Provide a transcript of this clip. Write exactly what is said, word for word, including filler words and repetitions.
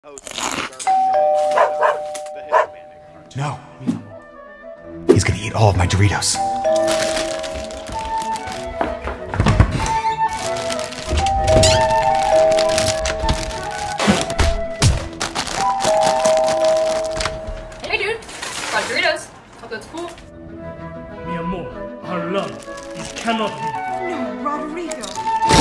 host Scarpino, the Hispanic cartoon. No. He's gonna eat all of my Doritos. Hey dude, got Doritos. Hope that's cool. Mi amor, our love, it cannot be. No, Rodrigo.